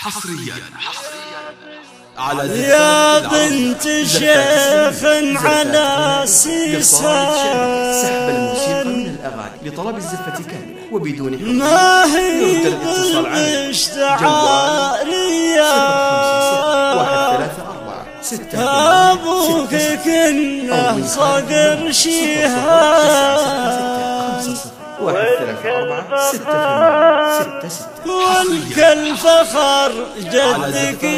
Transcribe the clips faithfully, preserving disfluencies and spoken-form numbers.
حصريا على يا بنت شيخ على سيسان سحب الموسيقى من الأغاني لطلب الزفة كاملة وبدون حق. ما هي بالاشتعارية أبوك كنا صقر شيهان والكل فخر جدك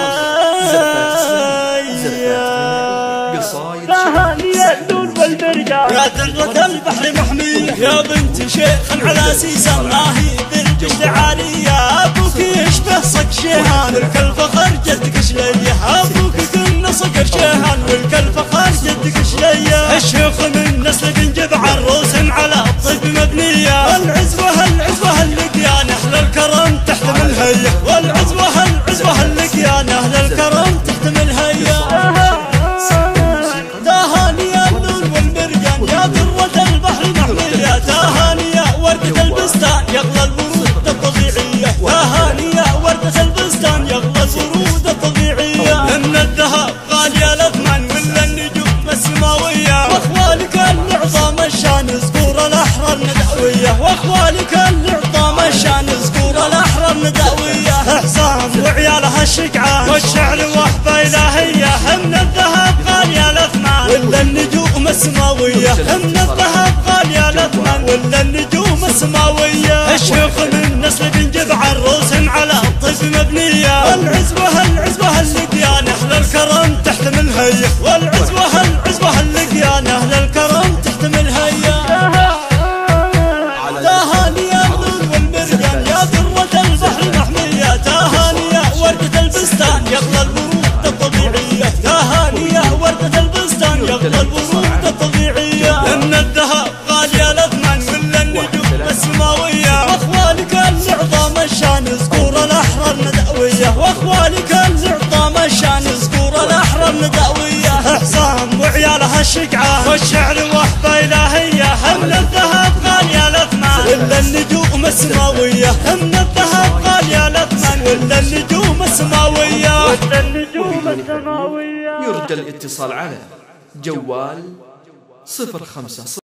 شلايا تهاني اللون والمرجان يا درة البحر محمية يا بنت شيخ على سيسان ما هي درج اشتعارية أبوك يشبه صق شيهان والكل فخر جدك شلايا أبوك كنا صقر شيهان والكل فخر جدك شلايا الشيخ من نسل بنجب عروس على الطيب مبنية والعزوة العزوة اللقيان أهل الكرم تحتم الهية والعزوة العزوة اللقيان أهل الكرم تحتم الهية تهاني اللون والمرجان يا ذرة البحر محمية تهاني وردة البستان يغلى الورود الطبيعية تهاني وردة البستان يغلى الورود الطبيعية إن الذهب غالي الأثمن ولا النجوم السماوية واخوالك العظام الشان زقور الأحرار نداوية واخوالك العظام الشان زقور الأحرار نداوية حسام وعيالها الشقعان والشعر وحبة إلهية من الذهب غالي الأثمن ولا النجوم السماوية من الذهب غالي الأثمن ولا النجوم السماوية الشيخ من نسل بنجب عروس على الطيب مبنية والعزوة العزوة اللقيان أهل الكرم تحتم الهية والعزوة العزوة اللقيان أهل الكرم تحتم الهية تهاني اللون والمرجان يا ذرة البحر محمية تهاني وردة البستان يغلى الورود الطبيعية تهاني وردة البستان يغلى الورود الطبيعية إن الذهب غالي الأثمن ولا النجوم السماوية واخوالك العظام الشان زقور الأحرار نداوية واخوالك العظام الشان زقور الأحرار نداوية حسام وعيالها الشقعان والشعر وحبة إلهية من الذهب غالي الأثمن ولا النجوم السماوية من الذهب غالي الأثمن ولا النجوم السماوية ولا النجوم السماوية. يرجى الاتصال على جوال صفر خمسة